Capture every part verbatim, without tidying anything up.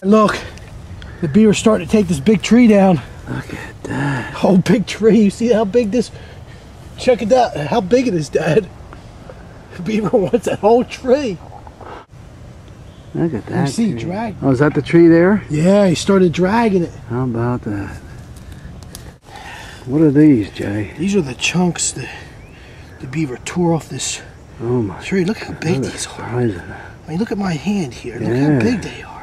Look, the beaver's starting to take this big tree down. Look at that. Oh, big tree. You see how big this... Check it out. How big it is, Dad. The beaver wants that whole tree. Look at that. You see, tree. drag. Oh, is that the tree there? Yeah, he started dragging it. How about that? What are these, Jay? These are the chunks that the beaver tore off this oh my tree. Look how big God, these are. Surprising. I mean, look at my hand here. Look Yeah. how big they are.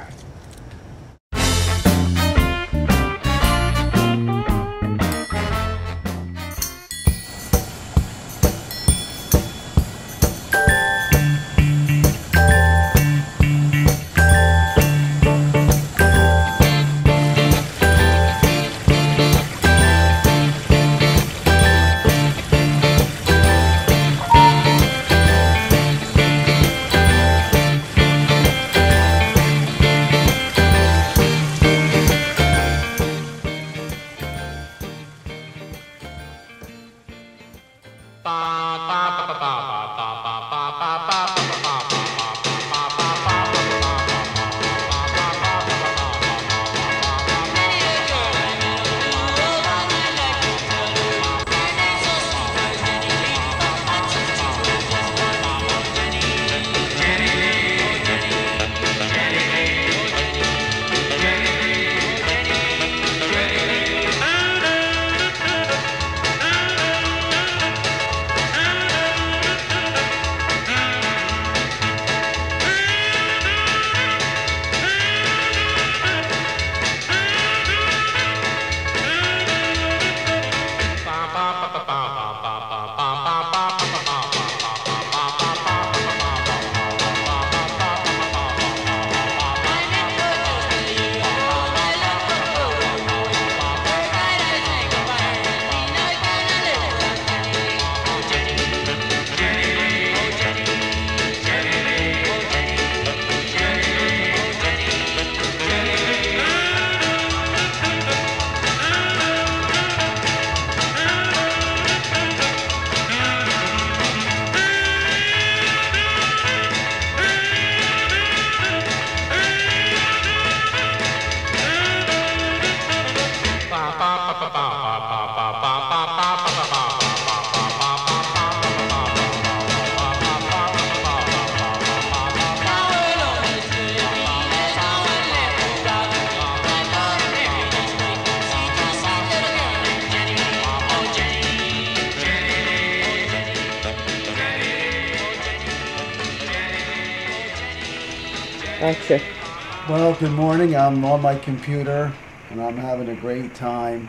Gotcha. Well, good morning. I'm on my computer and I'm having a great time.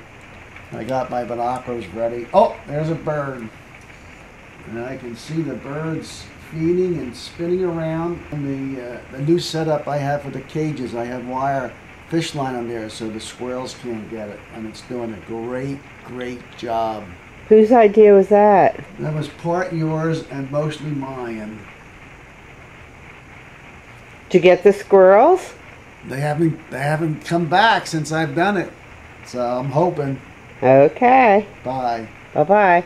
I got my binoculars ready. Oh, there's a bird. And I can see the birds feeding and spinning around. And the, uh, the new setup I have for the cages, I have wire fish line on there so the squirrels can't get it. And it's doing a great, great job. Whose idea was that? That was part yours and mostly mine. To get the squirrels? They haven't they haven't come back since I've done it. So I'm hoping. Okay. Bye. Bye-bye.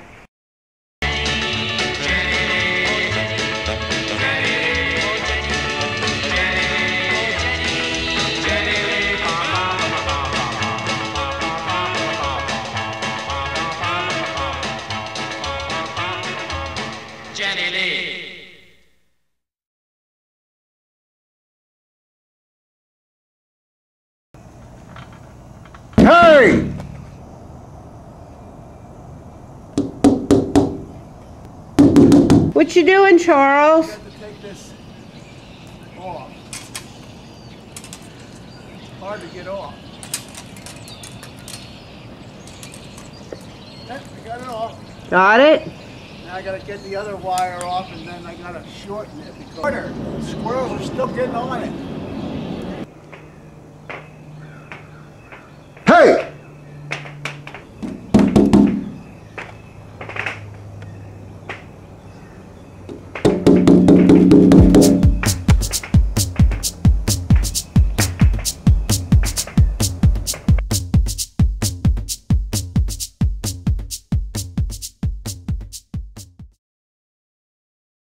Jenny Lee. Hey! What you doing, Charles? I have to take this off. It's hard to get off. Yep, I got it off. Got it? Now I gotta get the other wire off and then I gotta shorten it because the squirrels are still getting on it. Hey!